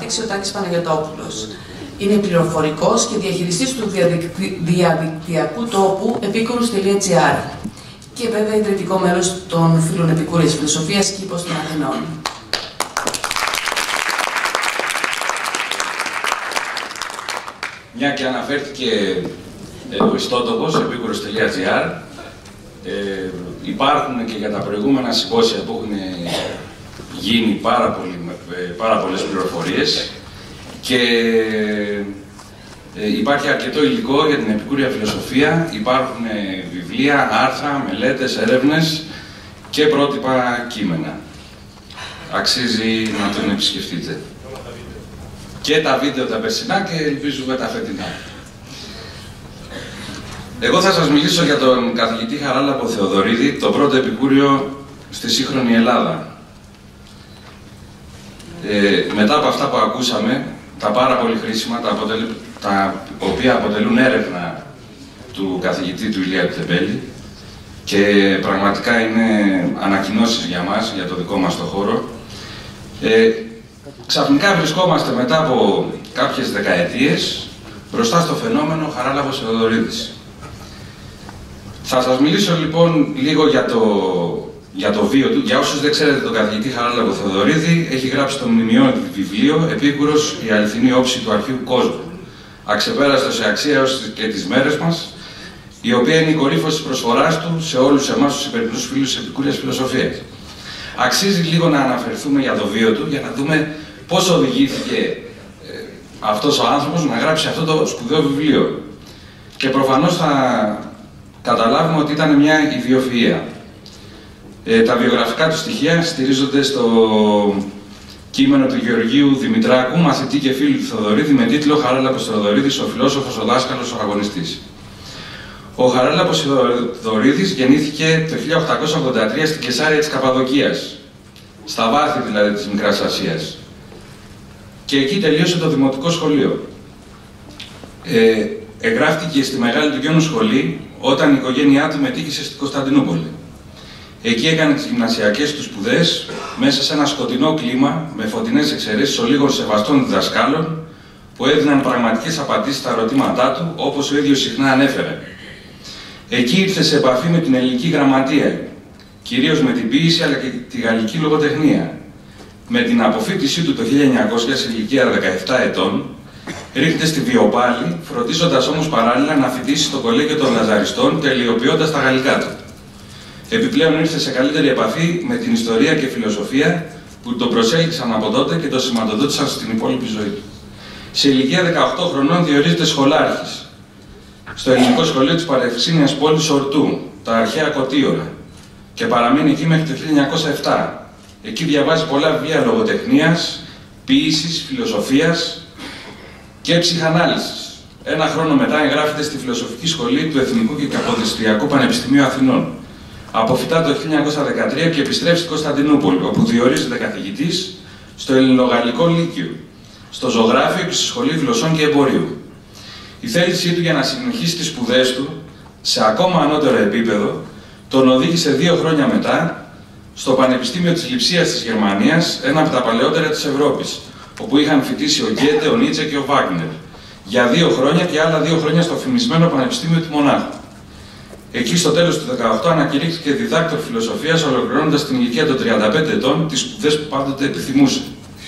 ανάπτυξη ο Τάκης Παναγιωτόπουλος. Είναι πληροφορικός και διαχειριστής του διαδικτυακού τόπου Epicurus.gr και βέβαια ιδρυτικό μέλος των Φίλων Επικούριας Φιλοσοφίας Κήπος των Αθηνών. Μια και αναφέρθηκε ο ιστότοπος Epicurus.gr, υπάρχουν και για τα προηγούμενα συμπόσια που έχουν γίνει πάρα πολλές πληροφορίες και υπάρχει αρκετό υλικό για την επικούρια φιλοσοφία. Υπάρχουν βιβλία, άρθρα, μελέτες, έρευνες και πρότυπα κείμενα. Αξίζει να τον επισκεφτείτε. Και τα βίντεο τα περσινά και ελπίζουμε τα φετινά. Εγώ θα σας μιλήσω για τον καθηγητή Χαράλαμπο Θεοδωρίδη, το πρώτο επικούριο στη σύγχρονη Ελλάδα. Μετά από αυτά που ακούσαμε, τα πάρα πολύ χρήσιμα, τα οποία αποτελούν έρευνα του καθηγητή του Ηλία Τεμπέλη και πραγματικά είναι ανακοινώσεις για μας, για το δικό μας το χώρο, ξαφνικά βρισκόμαστε μετά από κάποιες δεκαετίες μπροστά στο φαινόμενο Χαράλαμπος Θεοδωρίδης. Θα σας μιλήσω λοιπόν λίγο για το βίο του. Για όσους δεν ξέρετε τον καθηγητή Χαράλαμπο Θεοδωρίδη, έχει γράψει το μνημειώδη βιβλίο «Επίκουρος, η αληθινή όψη του αρχαίου κόσμου», αξεπέραστο σε αξία έως και τις μέρες μας, η οποία είναι η κορύφωση της προσφοράς του σε όλους εμάς τους υπερπλούς φίλους της επικούριας φιλοσοφίας. Αξίζει λίγο να αναφερθούμε για το βίο του, για να δούμε πώς οδηγήθηκε αυτός ο άνθρωπος να γράψει αυτό το σπουδαίο βιβλίο. Και προφανώς θα καταλάβουμε ότι ήταν μια ιδιοφυΐα. Τα βιογραφικά του στοιχεία στηρίζονται στο κείμενο του Γεωργίου Δημητράκου, μαθητή και φίλου του Θεοδωρίδη, με τίτλο «Χαράλαμπος Θεοδωρίδης, ο φιλόσοφος, ο δάσκαλος, ο αγωνιστής». Ο Χαράλαμπος Θεοδωρίδης γεννήθηκε το 1883 στην Κεσάρια της Καπαδοκίας, στα βάθη δηλαδή της Μικράς Ασίας. Και εκεί τελείωσε το δημοτικό σχολείο. Εγγράφτηκε στη Μεγάλη του Γιώνου Σχολή όταν η οικογένειά του μετήκησε στην Κωνσταντινούπολη. Εκεί έκανε τις γυμνασιακές του σπουδές μέσα σε ένα σκοτεινό κλίμα με φωτεινές εξαιρέσεις ολίγων σεβαστών διδασκάλων που έδιναν πραγματικές απαντήσεις στα ερωτήματά του, όπως ο ίδιος συχνά ανέφερε. Εκεί ήρθε σε επαφή με την ελληνική γραμματεία, κυρίως με την ποίηση αλλά και τη γαλλική λογοτεχνία. Με την αποφοίτησή του το 1900 σε ηλικία 17 ετών, ρίχνεται στη Βιοπάλη, φροντίζοντας όμως παράλληλα να φοιτήσει στο κολέγιο των Λαζαριστών, τελειοποιώντας τα γαλλικά του. Επιπλέον ήρθε σε καλύτερη επαφή με την ιστορία και φιλοσοφία που τον προσέλκυσαν από τότε και τον σηματοδότησαν στην υπόλοιπη ζωή του. Σε ηλικία 18 χρονών διορίζεται σχολάρχης στο ελληνικό σχολείο της παρευξήνιας πόλης Ορτού, τα αρχαία Κωτίωρα, και παραμείνει εκεί μέχρι το 1907. Εκεί διαβάζει πολλά βιβλία λογοτεχνίας, ποίησης, φιλοσοφίας και ψυχανάλυσης. Ένα χρόνο μετά εγγράφεται στη Φιλοσοφική Σχολή του Εθνικού και Καποδιστριακού Πανεπιστημίου Αθηνών. Αποφυτά το 1913 και επιστρέφει στην Κωνσταντινούπολη, όπου διορίζεται καθηγητής στο Ελληνογαλλικό Λύκειο, στο Ζωγράφιο και στη Σχολή Γλωσσών και Εμπορίου. Η θέλησή του για να συνεχίσει τις σπουδές του σε ακόμα ανώτερο επίπεδο τον οδήγησε 2 χρόνια μετά στο Πανεπιστήμιο της Λειψίας της Γερμανίας, ένα από τα παλαιότερα της Ευρώπης, όπου είχαν φοιτήσει ο Γκέτε, ο Νίτσε και ο Βάγνερ, για 2 χρόνια και άλλα 2 χρόνια στο φημισμένο Πανεπιστήμιο του Μονάχου. Εκεί στο τέλος του 18 ανακηρύχθηκε διδάκτορ φιλοσοφίας, ολοκληρώνοντας στην ηλικία των 35 ετών τις σπουδές που πάντοτε επιθυμούσε.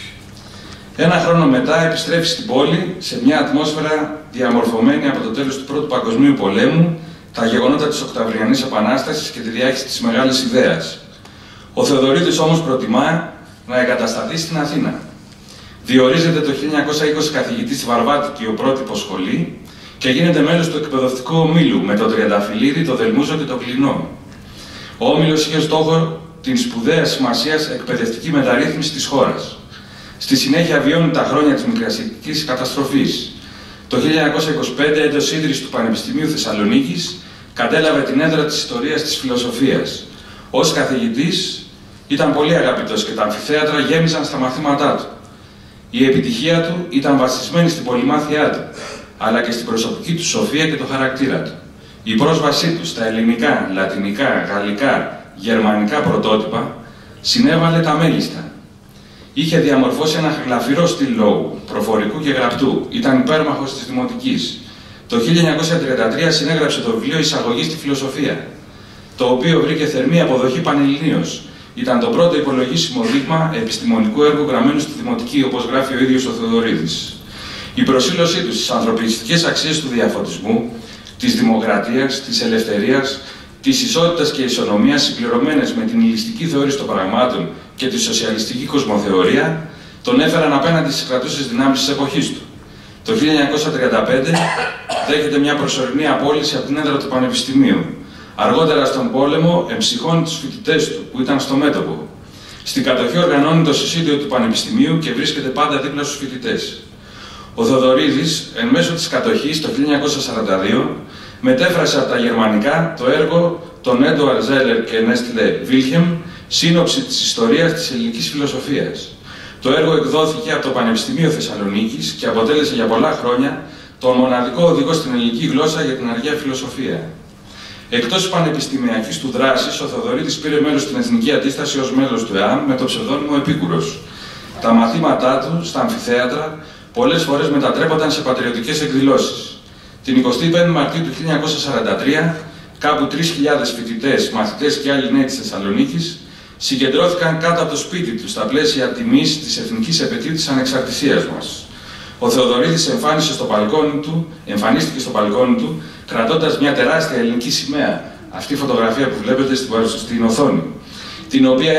Ένα χρόνο μετά επιστρέφει στην πόλη σε μια ατμόσφαιρα διαμορφωμένη από το τέλος του Πρώτου Παγκοσμίου Πολέμου, τα γεγονότα της Οκταβριανής Επανάστασης και τη διάχυση της Μεγάλης Ιδέας. Ο Θεοδωρίδης όμως προτιμά να εγκατασταθεί στην Αθήνα. Διορίζεται το 1920 καθηγητής στη Βαρβάτικη ο πρότυπο σχολή και γίνεται μέλος του εκπαιδευτικού ομίλου με τον Τριανταφυλλίδη, τον Δελμούζο και τον Κλινό. Ο όμιλος είχε στόχο την σπουδαία σημασίας εκπαιδευτική μεταρρύθμιση της χώρας. Στη συνέχεια βιώνει τα χρόνια της μικρασιατικής καταστροφής. Το 1925, έτος ίδρυσης του Πανεπιστημίου Θεσσαλονίκης, κατέλαβε την έδρα της ιστορίας της φιλοσοφίας. Ως καθηγητής ήταν πολύ αγαπητός και τα αμφιθέατρα γέμιζαν στα μαθήματά του. Η επιτυχία του ήταν βασισμένη στην πολυμάθειά του, αλλά και στην προσωπική του σοφία και το χαρακτήρα του. Η πρόσβασή του στα ελληνικά, λατινικά, γαλλικά, γερμανικά πρωτότυπα συνέβαλε τα μέγιστα. Είχε διαμορφώσει ένα γλαφυρό στυλ λόγου, προφορικού και γραπτού. Ήταν υπέρμαχος της Δημοτικής. Το 1933 συνέγραψε το βιβλίο «Εισαγωγή στη Φιλοσοφία», το οποίο βρήκε θερμή αποδοχή πανελληνίως. Ήταν το πρώτο υπολογίσιμο δείγμα επιστημονικού έργου γραμμένου στη Δημοτική, όπως γράφει ο ίδιος ο Θεοδωρίδης. Η προσήλωσή του στις ανθρωπιστικές αξίες του διαφωτισμού, της δημοκρατίας, της ελευθερίας, της ισότητας και ισονομίας, συμπληρωμένες με την υλιστική θεώρηση των πραγμάτων και τη σοσιαλιστική κοσμοθεωρία, τον έφεραν απέναντι στις κρατούσες δυνάμεις της εποχής του. Το 1935 δέχεται μια προσωρινή απόλυση από την έδρα του Πανεπιστημίου. Αργότερα στον πόλεμο εμψυχώνει τους φοιτητές του που ήταν στο μέτωπο. Στην κατοχή οργανώνει το συσίτιο του Πανεπιστημίου και βρίσκεται πάντα δίπλα στους φοιτητές. Ο Θοδωρίδης, εν μέσω της κατοχής το 1942, μετέφρασε από τα γερμανικά το έργο των Έντουαρντ Ζέλερ και Νέστλε Βίλχεμ, σύνοψη της ιστορίας της ελληνικής φιλοσοφίας. Το έργο εκδόθηκε από το Πανεπιστημίο Θεσσαλονίκης και αποτέλεσε για πολλά χρόνια τον μοναδικό οδηγό στην ελληνική γλώσσα για την αργαία φιλοσοφία. Εκτός της πανεπιστημιακής του δράσης, ο Θοδωρίδης πήρε μέρος στην Εθνική Αντίσταση ως μέλος του ΕΑΜ με το ψευδόνυμο Επίκουρος. Τα μαθήματά του στα αμφιθέατρα πολλές φορές μετατρέπονταν σε πατριωτικές εκδηλώσεις. Την 25η Μαρτίου του 1943, κάπου 3.000 φοιτητές, μαθητές και άλλοι νέοι της Θεσσαλονίκης συγκεντρώθηκαν κάτω από το σπίτι του στα πλαίσια τιμής της Εθνικής Επετείου της Ανεξαρτησίας μας. Ο Θεοδωρίδης εμφανίστηκε στο μπαλκόνι του κρατώντας μια τεράστια ελληνική σημαία, αυτή η φωτογραφία που βλέπετε στην οθόνη, την οποία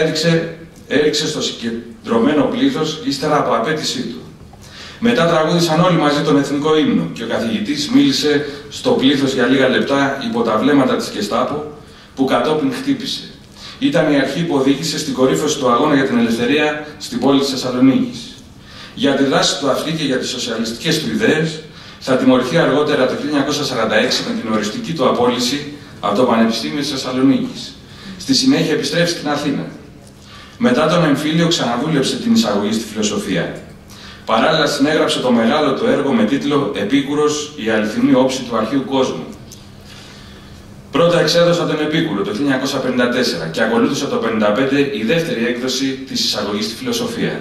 έριξε στο συγκεντρωμένο πλήθος ύστερα από απέτησή του. Μετά τραγούδησαν όλοι μαζί τον εθνικό ύμνο και ο καθηγητής μίλησε στο πλήθος για λίγα λεπτά υπό τα βλέμματα της Γκεστάπο που κατόπιν χτύπησε. Ήταν η αρχή που οδήγησε στην κορύφωση του αγώνα για την ελευθερία στην πόλη της Θεσσαλονίκης. Για τη δράση του αυτή και για τις σοσιαλιστικές του ιδέες θα τιμωρηθεί αργότερα το 1946 με την οριστική του απόλυση από το Πανεπιστήμιο της Θεσσαλονίκης. Στη συνέχεια επιστρέφει στην Αθήνα. Μετά τον εμφύλιο ξαναδούλεψε την εισαγωγή στη φιλοσοφία. Παράλληλα συνέγραψε το μεγάλο του έργο με τίτλο «Επίκουρος, η αληθινή όψη του αρχαίου κόσμου». Πρώτα εξέδωσα τον Επίκουρο το 1954 και ακολούθησε το 1955 η δεύτερη έκδοση της εισαγωγής στη φιλοσοφία.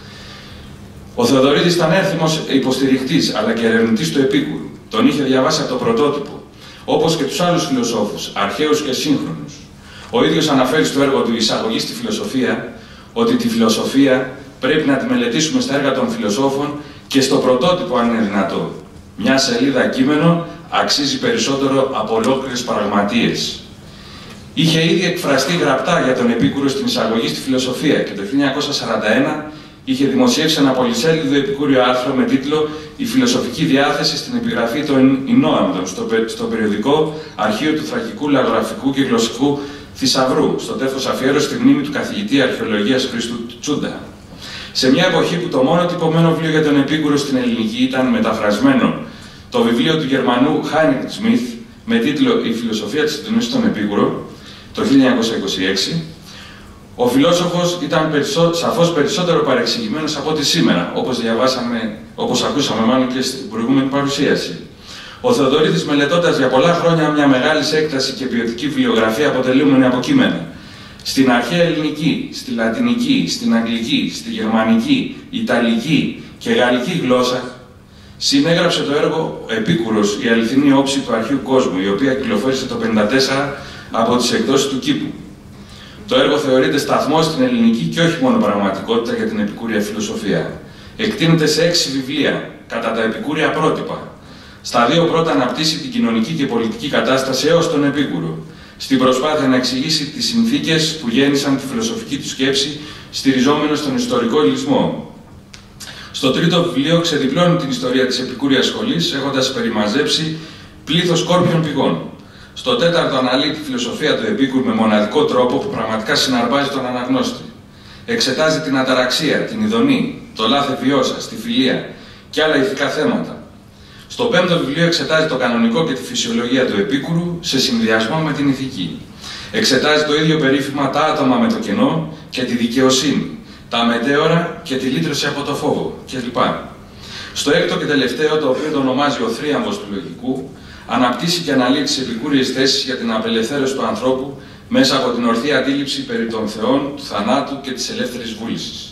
Ο Θεοδωρίδης ήταν έρθιμος υποστηρικτής αλλά και ερευνητής του Επίκουρου. Τον είχε διαβάσει από το πρωτότυπο, όπως και τους άλλους φιλοσόφους, αρχαίους και σύγχρονους. Ο ίδιος αναφέρει στο έργο του «Εισαγωγή στη φιλοσοφία» ότι τη φιλοσοφία πρέπει να τη μελετήσουμε στα έργα των φιλοσόφων και στο πρωτότυπο αν είναι δυνατό. Μια σελίδα κείμενο αξίζει περισσότερο από ολόκληρες πραγματείες. Είχε ήδη εκφραστεί γραπτά για τον Επίκουρο στην εισαγωγή στη φιλοσοφία και το 1941 είχε δημοσιεύσει ένα πολυσέλιδο επικούριο άρθρο με τίτλο «Η φιλοσοφική διάθεση στην επιγραφή των Ινόαμδων» στο περιοδικό Αρχείο του Θρακικού Λαογραφικού και Γλωσσικού Θησαυρού, στο τεύχος αφιέρωση στη μνήμη του καθηγητή Αρχαιολογίας Χρήστου Τσούντα. Σε μια εποχή που το μόνο τυπωμένο βιβλίο για τον Επίκουρο στην ελληνική ήταν μεταφρασμένο το βιβλίο του Γερμανού Χάινριτ Σμιθ με τίτλο «Η φιλοσοφία της συντονής στον Επίκουρο» το 1926, ο φιλόσοφος ήταν σαφώς περισσότερο παρεξηγημένος από ό,τι σήμερα, όπως ακούσαμε μάλλον και στην προηγούμενη παρουσίαση. Ο Θεοδωρίδης, μελετώντας για πολλά χρόνια μια μεγάλη έκταση και ποιοτική βιβλιογραφία αποτελούμενη από κείμενα στην αρχαία ελληνική, στη λατινική, στην αγγλική, στη γερμανική, ιταλική και γαλλική γλώσσα, συνέγραψε το έργο «Επίκουρος, η αληθινή όψη του αρχαίου κόσμου», η οποία κυκλοφόρησε το 1954 από τις εκδόσεις του Κήπου. Το έργο θεωρείται σταθμός στην ελληνική και όχι μόνο πραγματικότητα για την επικούρια φιλοσοφία. Εκτείνεται σε 6 βιβλία, κατά τα επικούρια πρότυπα. Στα 2 πρώτα αναπτύσσει την κοινωνική και πολιτική κατάσταση έως τον Επίκουρο, στην προσπάθεια να εξηγήσει τις συνθήκες που γέννησαν τη φιλοσοφική του σκέψη, στηριζόμενο στον ιστορικό υλισμό. Στο 3ο βιβλίο ξεδιπλώνει την ιστορία της επικούριας σχολής, έχοντας περιμαζέψει πλήθος κόρπιων πηγών. Στο 4ο αναλύει τη φιλοσοφία του Επίκουρου με μοναδικό τρόπο που πραγματικά συναρπάζει τον αναγνώστη. Εξετάζει την αταραξία, την ειδονή, το λάθη βιώσα, τη φιλία και άλλα ηθικά θέματα. Στο 5ο βιβλίο εξετάζει το κανονικό και τη φυσιολογία του Επίκουρου σε συνδυασμό με την ηθική. Εξετάζει το ίδιο περίφημα τα άτομα με το κενό και τη δικαιοσύνη, τα μετέωρα και τη λύτρωση από το φόβο κλπ. Στο 6ο και τελευταίο, το οποίο το ονομάζει ο θρίαμβος του λογικού, αναπτύσσει και αναλύει τις επικούριες θέσεις για την απελευθέρωση του ανθρώπου μέσα από την ορθή αντίληψη περί των θεών, του θανάτου και της ελεύθερης βούλησης.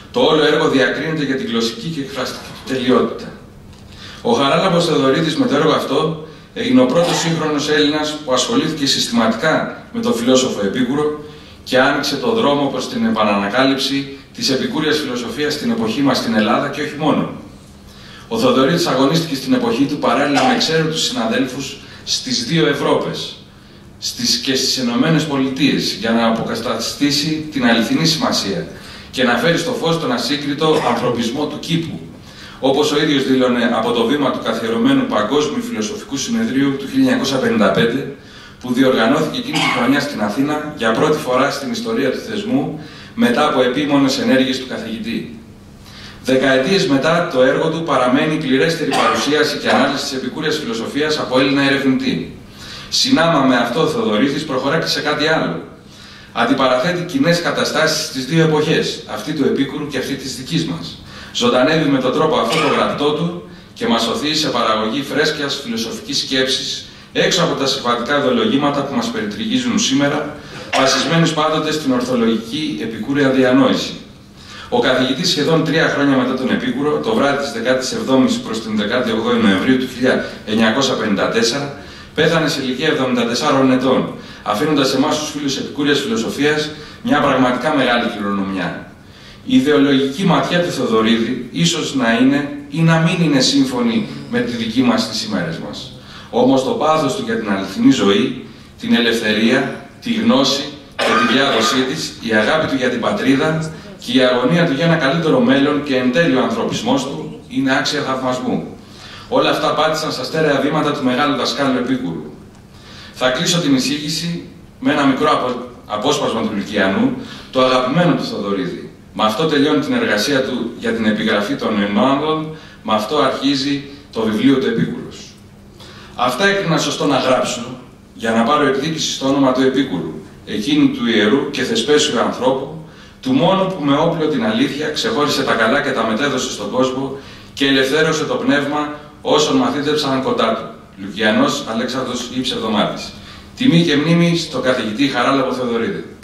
Το όλο έργο διακρίνεται για την γλωσσική και εκφραστική του τελειότητα. Ο Χαράλαμπος Θεοδωρίδης με το έργο αυτό έγινε ο πρώτος σύγχρονος Έλληνας που ασχολήθηκε συστηματικά με τον φιλόσοφο Επίκουρο και άνοιξε το δρόμο προς την επανανακάλυψη της επικούριας φιλοσοφίας στην εποχή μας στην Ελλάδα και όχι μόνο. Ο Θεοδωρίδης αγωνίστηκε στην εποχή του παράλληλα με εξαίρετους συναδέλφους στις δύο Ευρώπες και στις Ηνωμένες Πολιτείες για να αποκαταστήσει την αληθινή σημασία και να φέρει στο φως τον ασύγκριτο ανθρωπισμό του κήπου, όπως ο ίδιος δήλωνε από το βήμα του καθιερωμένου Παγκόσμιου Φιλοσοφικού Συνεδρίου του 1955, που διοργανώθηκε εκείνη τη χρονιά στην Αθήνα για πρώτη φορά στην ιστορία του θεσμού μετά από επίμονες ενέργειες του καθηγητή. Δεκαετίες μετά, το έργο του παραμένει η πληρέστερη παρουσίαση και ανάλυση της επικούριας φιλοσοφίας από Έλληνα ερευνητή. Συνάμα με αυτό, ο Θεοδωρίδης προχωρά και σε κάτι άλλο. Αντιπαραθέτει κοινές καταστάσεις στις δύο εποχές, αυτή του Επίκουρου και αυτή της δικής μας. Ζωντανεύει με τον τρόπο αυτό το γραπτό του και μας οθεί σε παραγωγή φρέσκιας φιλοσοφικής σκέψης έξω από τα συμβατικά ιδεολογήματα που μας περιτριγίζουν σήμερα, βασισμένους πάντοτε στην ορθολογική επικούρια διανόηση. Ο καθηγητής σχεδόν 3 χρόνια μετά τον Επίκουρο, το βράδυ της 17ης προς την 18η Νοεμβρίου του 1954, πέθανε σε ηλικία 74 ετών, αφήνοντας εμάς τους φίλους επικούριας φιλοσοφίας μια πραγματικά μεγάλη κληρονομιά. Η ιδεολογική ματιά του Θεοδωρίδη ίσως να είναι ή να μην είναι σύμφωνη με τη δική μας στις ημέρες μας. Όμως το πάθος του για την αληθινή ζωή, την ελευθερία, τη γνώση και τη διάδοσή της, η αγάπη του για την πατρίδα και η αγωνία του για ένα καλύτερο μέλλον και εν τέλει ο ανθρωπισμός του είναι άξια θαυμασμού. Όλα αυτά πάτησαν στα στέρεα βήματα του μεγάλου δασκάλου Επίκουρου. Θα κλείσω την εισήγηση με ένα μικρό απόσπασμα του Λυκιανού, το αγαπημένο του Θεοδωρίδη. Με αυτό τελειώνει την εργασία του για την επιγραφή των Ενόντων, με αυτό αρχίζει το βιβλίο του Επίκουρος. Αυτά έκρινα σωστό να γράψω για να πάρω εκδίκηση στο όνομα του Επίκουρου, εκείνου του ιερού και θεσπέσιου ανθρώπου, του μόνου που με όπλο την αλήθεια ξεχώρισε τα καλά και τα μετέδωσε στον κόσμο και ελευθέρωσε το πνεύμα όσων μαθήτευσαν κοντά του. Λουκιανός Αλέξανδρος Υψευδομάδης. Τιμή και μνήμη στον καθηγητή Χαράλαμπο Θεοδωρίδη.